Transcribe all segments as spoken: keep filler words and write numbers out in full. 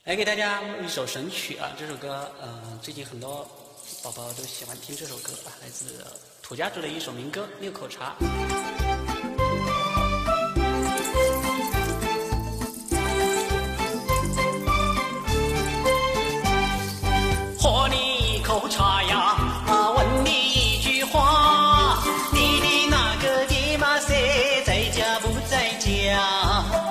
来给大家一首神曲啊！这首歌，呃，最近很多宝宝都喜欢听这首歌啊，来自土家族的一首民歌《六口茶》。喝你一口茶呀，啊，问你一句话，你的那个爹妈谁在家不在家？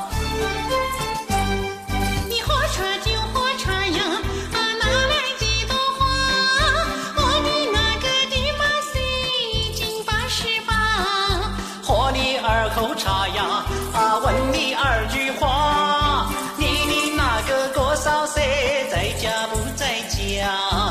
二口茶呀，啊，问你二句话，你的那个哥嫂谁在家不在家？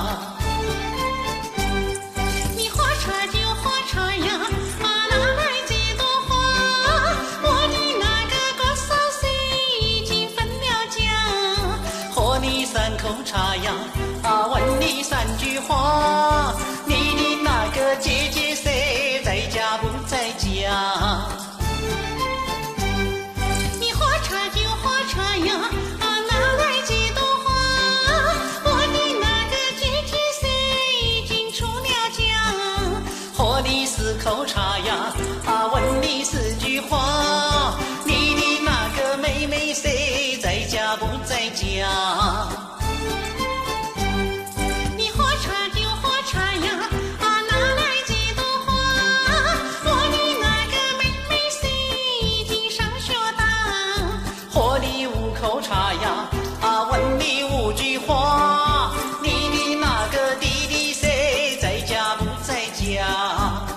你喝茶就喝茶呀，啊，哪来这朵花？我的那个哥嫂谁已经分了家？ 喝你三口茶呀，啊，问你三句话，你的那个姐姐谁在家不在家？ 你四口茶呀，啊，问你四句话，你的那个妹妹谁在家不在家？ 你喝茶就喝茶呀，啊，哪来这朵花？我的那个妹妹谁已经上学大？ 喝你五口茶呀，啊，问你五句话，你的那个弟弟谁在家不在家？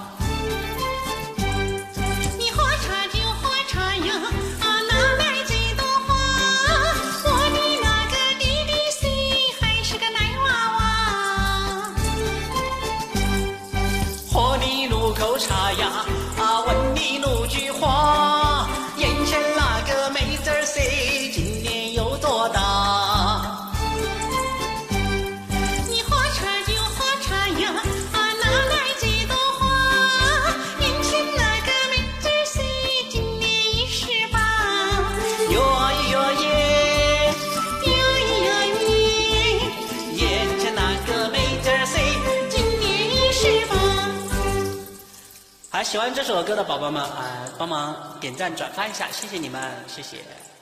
口茶呀，啊，问你六句话，眼前那个妹子儿谁今年有多大？ 你喝茶就喝茶呀，啊，哪来这朵花？眼前那个妹子儿谁今年一十八？ 哟咿哟耶， 哟咿哟耶， 眼前那个妹子儿谁今年一十八？ 好，喜欢这首歌的宝宝们啊、呃，帮忙点赞转发一下，谢谢你们，谢谢。